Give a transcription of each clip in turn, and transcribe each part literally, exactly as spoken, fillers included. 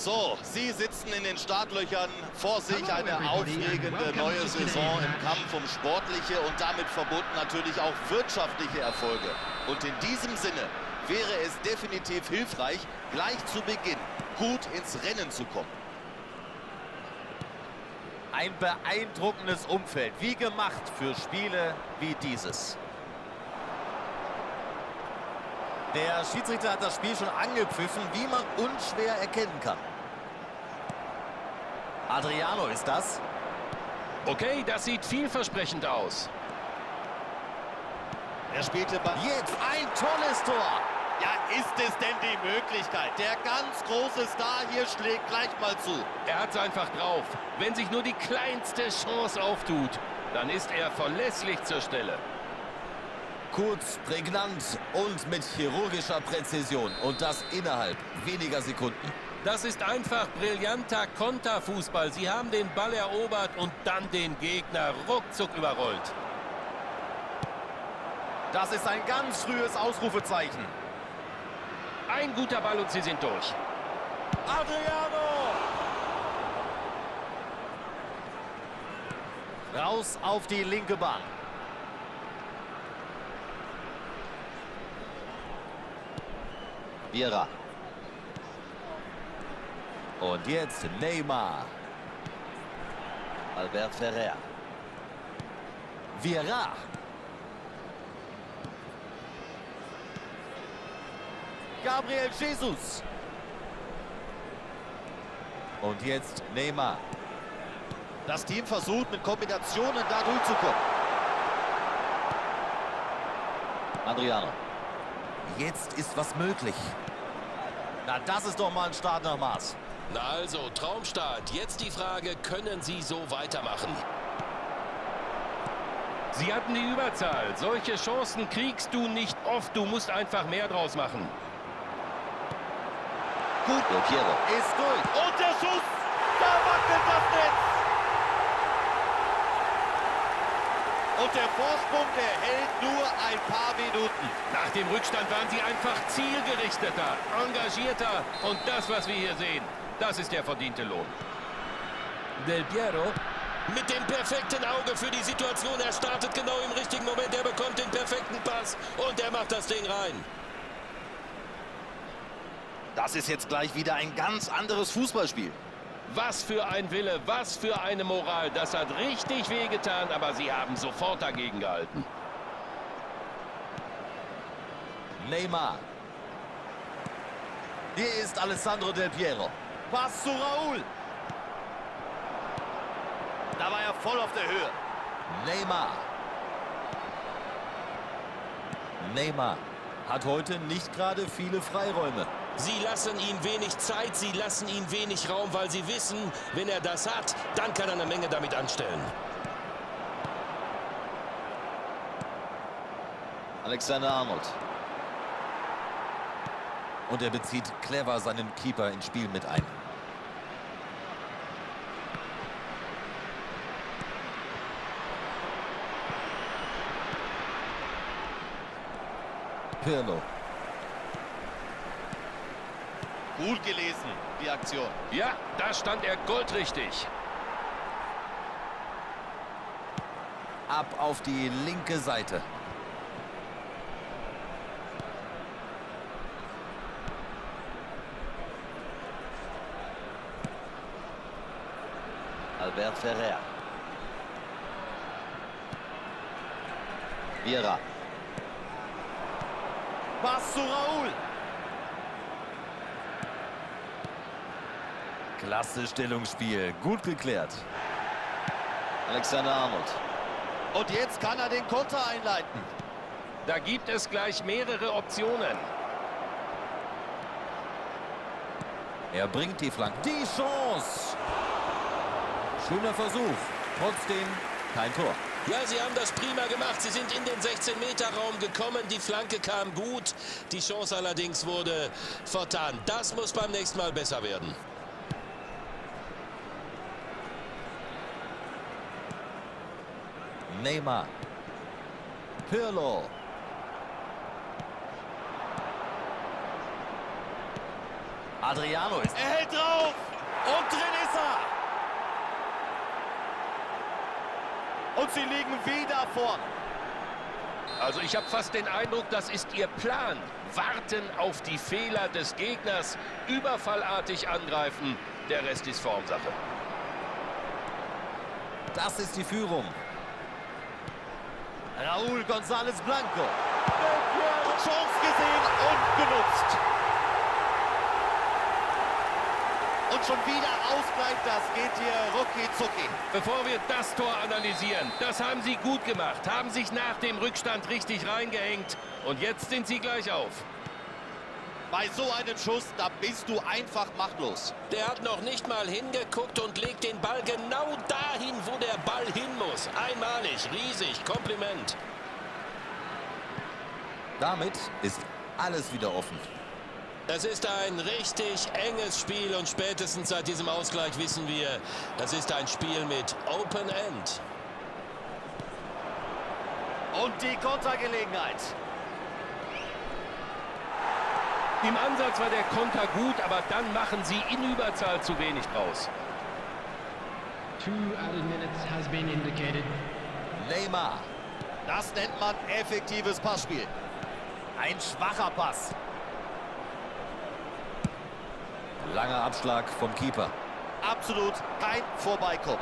So, Sie sitzen in den Startlöchern, vor sich eine aufregende neue Saison im Kampf um sportliche und damit verbunden natürlich auch wirtschaftliche Erfolge. Und in diesem Sinne wäre es definitiv hilfreich, gleich zu Beginn gut ins Rennen zu kommen. Ein beeindruckendes Umfeld, wie gemacht für Spiele wie dieses. Der Schiedsrichter hat das Spiel schon angepfiffen, wie man unschwer erkennen kann. Adriano ist das. Okay, das sieht vielversprechend aus. Er spielte bei... Jetzt ein tolles Tor. Ja, ist es denn die Möglichkeit? Der ganz große Star hier schlägt gleich mal zu. Er hat es einfach drauf. Wenn sich nur die kleinste Chance auftut, dann ist er verlässlich zur Stelle. Kurz, prägnant und mit chirurgischer Präzision. Und das innerhalb weniger Sekunden. Das ist einfach brillanter Konterfußball. Sie haben den Ball erobert und dann den Gegner ruckzuck überrollt. Das ist ein ganz frühes Ausrufezeichen. Ein guter Ball und sie sind durch. Adriano! Raus auf die linke Bahn. Vieira. Und jetzt Neymar. Albert Ferrer. Vieira. Gabriel Jesus. Und jetzt Neymar. Das Team versucht mit Kombinationen da durchzukommen. Adriano. Jetzt ist was möglich. Na, das ist doch mal ein Start nach Maß. Na also, Traumstart. Jetzt die Frage, können Sie so weitermachen? Sie hatten die Überzahl. Solche Chancen kriegst du nicht oft. Du musst einfach mehr draus machen. Gut, Del Piero Ist durch. und der Schuss, da wackelt das Netz. Und der Vorsprung, der hält nur ein paar Minuten. Nach dem Rückstand waren sie einfach zielgerichteter, engagierter. Und das, was wir hier sehen, das ist der verdiente Lohn. Del Piero. Mit dem perfekten Auge für die Situation. Er startet genau im richtigen Moment. Er bekommt den perfekten Pass und er macht das Ding rein. Das ist jetzt gleich wieder ein ganz anderes Fußballspiel. Was für ein Wille, was für eine Moral. Das hat richtig wehgetan, aber sie haben sofort dagegen gehalten. Neymar. Hier ist Alessandro Del Piero. Pass zu Raúl. Da war er voll auf der Höhe. Neymar. Neymar hat heute nicht gerade viele Freiräume. Sie lassen ihm wenig Zeit, sie lassen ihm wenig Raum, weil sie wissen, wenn er das hat, dann kann er eine Menge damit anstellen. Alexander-Arnold. Und er bezieht clever seinen Keeper ins Spiel mit ein. Pirlo. Gut gelesen, die Aktion. Ja, da stand er goldrichtig. Ab auf die linke Seite. Albert Ferrer. Vieira. Pass zu Raúl. Klasse Stellungsspiel, gut geklärt. Alexander-Arnold. Und jetzt kann er den Konter einleiten. Da gibt es gleich mehrere Optionen. Er bringt die Flanke. Die Chance. Schöner Versuch. Trotzdem kein Tor. Ja, sie haben das prima gemacht. Sie sind in den sechzehn Meter Raum gekommen. Die Flanke kam gut. Die Chance allerdings wurde vertan. Das muss beim nächsten Mal besser werden. Neymar. Pirlo. Adriano ist... Er hält drauf. Und drin ist er. Und sie liegen wieder vorn. Also ich habe fast den Eindruck, das ist ihr Plan. Warten auf die Fehler des Gegners, überfallartig angreifen. Der Rest ist Formsache. Das ist die Führung. Raúl González Blanco. Chance gesehen und genutzt. Und schon wieder Ausgleich, das geht hier rucki zucki. Bevor wir das Tor analysieren, das haben sie gut gemacht, haben sich nach dem Rückstand richtig reingehängt und jetzt sind sie gleich auf. Bei so einem Schuss, da bist du einfach machtlos. Der hat noch nicht mal hingeguckt und legt den Ball genau dahin, wo der Ball hin muss. Einmalig, riesig, Kompliment. Damit ist alles wieder offen. Es ist ein richtig enges Spiel und spätestens seit diesem Ausgleich wissen wir, das ist ein Spiel mit Open End. Und die Kontergelegenheit. Im Ansatz war der Konter gut, aber dann machen sie in Überzahl zu wenig draus. Two added minutes has been indicated. Neymar. Das nennt man effektives Passspiel. Ein schwacher Pass. Langer Abschlag vom Keeper. Absolut kein Vorbeikommen.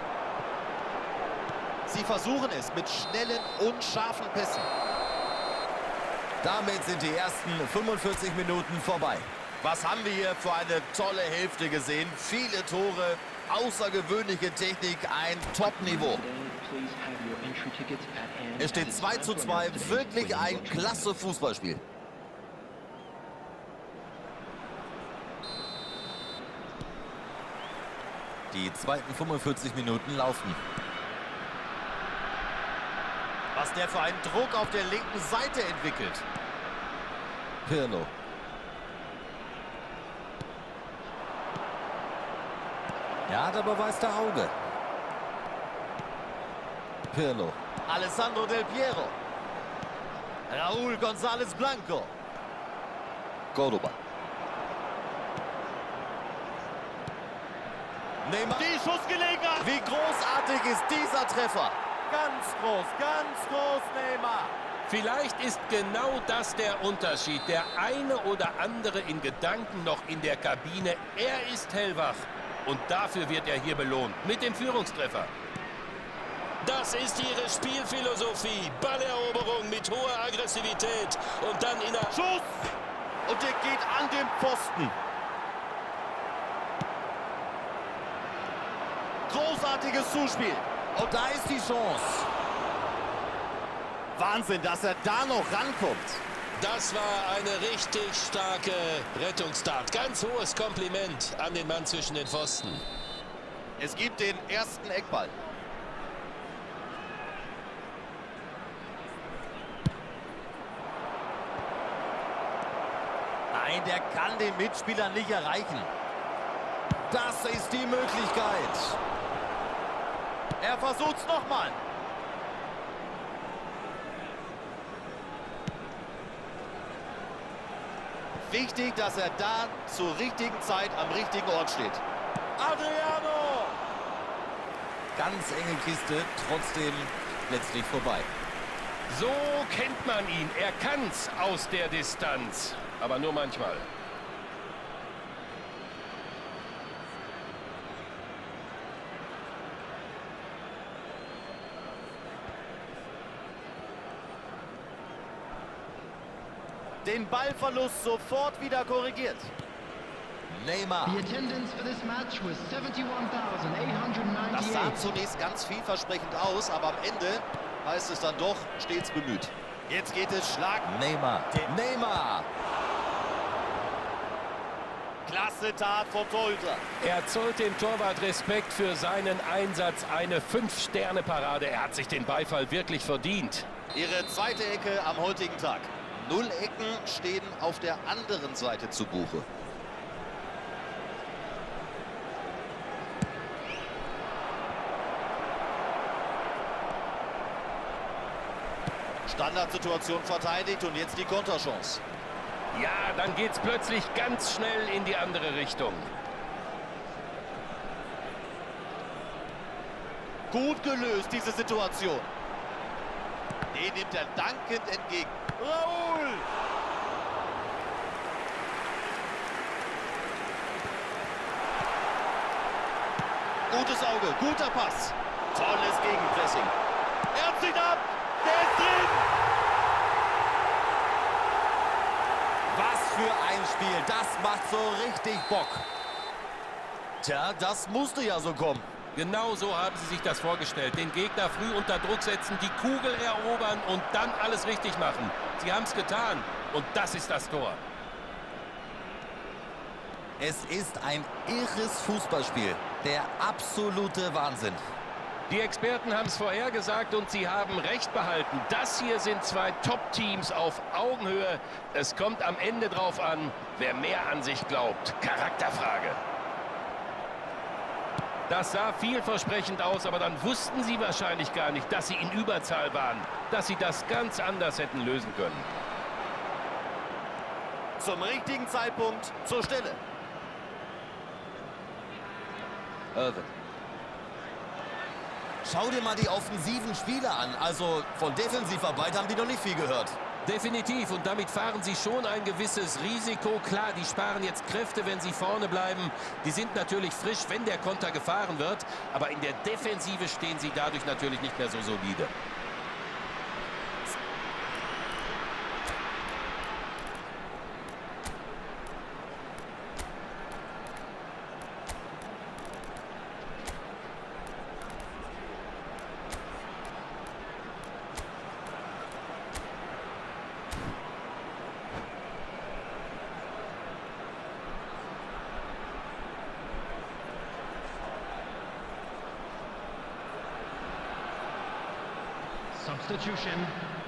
Sie versuchen es mit schnellen und scharfen Pässen. Damit sind die ersten fünfundvierzig Minuten vorbei. Was haben wir hier für eine tolle Hälfte gesehen? Viele Tore, außergewöhnliche Technik, ein Top-Niveau. Es steht zwei zu zwei, wirklich ein klasse Fußballspiel. Die zweiten fünfundvierzig Minuten laufen. Was der für einen Druck auf der linken Seite entwickelt. Pirlo. Er hat aber weiß der Auge. Pirlo. Alessandro Del Piero. Raúl González Blanco. Cordoba. Neymar. Die Schussgelegenheit. Wie großartig ist dieser Treffer. Ganz groß, ganz groß, Neymar. Vielleicht ist genau das der Unterschied. Der eine oder andere in Gedanken noch in der Kabine. Er ist hellwach. Und dafür wird er hier belohnt. Mit dem Führungstreffer. Das ist ihre Spielphilosophie. Balleroberung mit hoher Aggressivität. Und dann in der... Schuss! Und der geht an den Pfosten. Großartiges Zuspiel. Und da ist die Chance. Wahnsinn, dass er da noch rankommt. Das war eine richtig starke Rettungstat. Ganz hohes Kompliment an den Mann zwischen den Pfosten. Es gibt den ersten Eckball. Nein, der kann den Mitspielern nicht erreichen. Das ist die Möglichkeit. Er versucht's nochmal. Wichtig, dass er da zur richtigen Zeit am richtigen Ort steht. Adriano! Ganz enge Kiste, trotzdem letztlich vorbei. So kennt man ihn. Er kann's aus der Distanz. Aber nur manchmal. Den Ballverlust sofort wieder korrigiert. Neymar. The attendance for this match was seventy-one thousand eight hundred Das sah ninety-eight. zunächst ganz vielversprechend aus, aber am Ende heißt es dann doch stets bemüht. Jetzt geht es Schlag. Neymar. Neymar. Klasse Tat vom Torhüter. Er zollt dem Torwart Respekt für seinen Einsatz. Eine Fünf-Sterne-Parade. Er hat sich den Beifall wirklich verdient. Ihre zweite Ecke am heutigen Tag. Null Ecken stehen auf der anderen Seite zu Buche. Standardsituation verteidigt und jetzt die Konterchance. Ja, dann geht's plötzlich ganz schnell in die andere Richtung. Gut gelöst, diese Situation. Den nimmt er dankend entgegen. Raul! Gutes Auge, guter Pass. Tolles Gegenpressing. Er zieht ab. Der ist drin. Was für ein Spiel. Das macht so richtig Bock. Tja, das musste ja so kommen. Genau so haben sie sich das vorgestellt. Den Gegner früh unter Druck setzen, die Kugel erobern und dann alles richtig machen. Sie haben es getan. Und das ist das Tor. Es ist ein irres Fußballspiel. Der absolute Wahnsinn. Die Experten haben es vorhergesagt und sie haben recht behalten. Das hier sind zwei Top-Teams auf Augenhöhe. Es kommt am Ende drauf an, wer mehr an sich glaubt. Charakterfrage. Das sah vielversprechend aus, aber dann wussten sie wahrscheinlich gar nicht, dass sie in Überzahl waren. Dass sie das ganz anders hätten lösen können. Zum richtigen Zeitpunkt zur Stelle. Irvin. Schau dir mal die offensiven Spieler an. Also von Defensivarbeit haben die noch nicht viel gehört. Definitiv. Und damit fahren sie schon ein gewisses Risiko. Klar, die sparen jetzt Kräfte, wenn sie vorne bleiben. Die sind natürlich frisch, wenn der Konter gefahren wird. Aber in der Defensive stehen sie dadurch natürlich nicht mehr so solide. Substitution.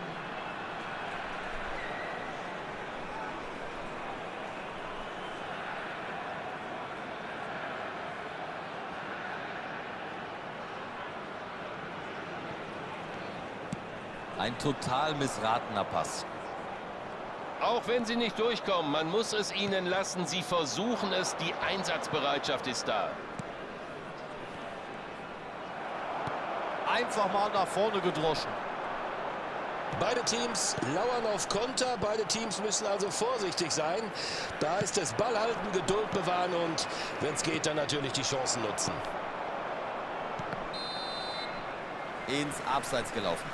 Ein total missratener Pass. Auch wenn sie nicht durchkommen, man muss es ihnen lassen. Sie versuchen es, die Einsatzbereitschaft ist da. Einfach mal nach vorne gedroschen. Beide Teams lauern auf Konter, beide Teams müssen also vorsichtig sein. Da ist es Ball halten, Geduld bewahren und, wenn es geht, dann natürlich die Chancen nutzen. Ins Abseits gelaufen.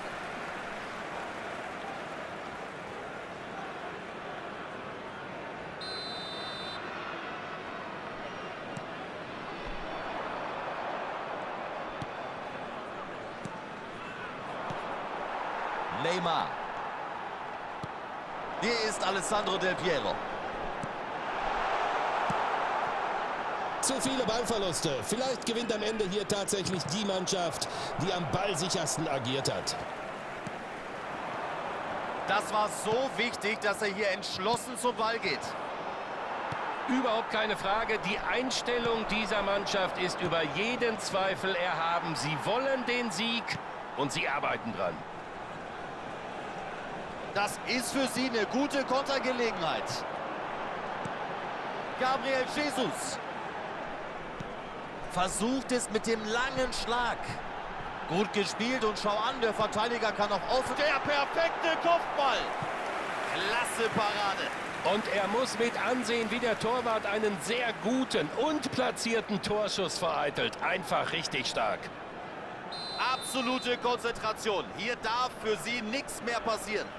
Neymar. Hier ist Alessandro Del Piero. Zu viele Ballverluste. Vielleicht gewinnt am Ende hier tatsächlich die Mannschaft, die am ballsichersten agiert hat. Das war so wichtig, dass er hier entschlossen zum Ball geht. Überhaupt keine Frage. Die Einstellung dieser Mannschaft ist über jeden Zweifel erhaben. Sie wollen den Sieg und sie arbeiten dran. Das ist für sie eine gute Kontergelegenheit. Gabriel Jesus versucht es mit dem langen Schlag. Gut gespielt und schau an, der Verteidiger kann auch auf. Der perfekte Kopfball. Klasse Parade. Und er muss mit ansehen, wie der Torwart einen sehr guten und platzierten Torschuss vereitelt. Einfach richtig stark. Absolute Konzentration. Hier darf für sie nichts mehr passieren.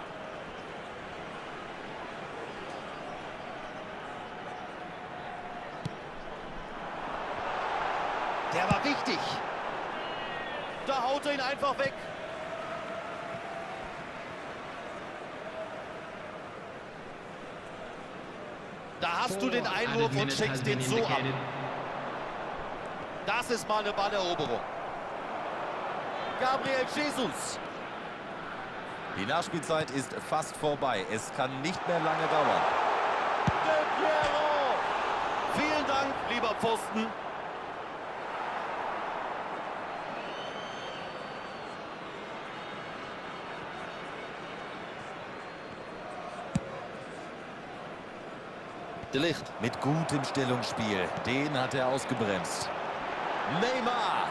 Der war wichtig. Da haut er ihn einfach weg. Da hast du den Einwurf und schenkst den so ab. Das ist mal eine Balleroberung. Gabriel Jesus. Die Nachspielzeit ist fast vorbei. Es kann nicht mehr lange dauern. Del Piero. Vielen Dank, lieber Pfosten. De Ligt mit gutem Stellungsspiel. Den hat er ausgebremst. Neymar.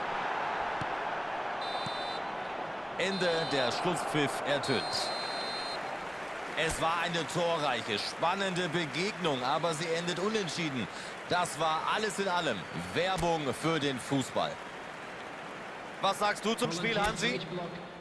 Ende, der Schlusspfiff ertönt. Es war eine torreiche, spannende Begegnung, aber sie endet unentschieden. Das war alles in allem Werbung für den Fußball. Was sagst du zum Spiel, Hansi?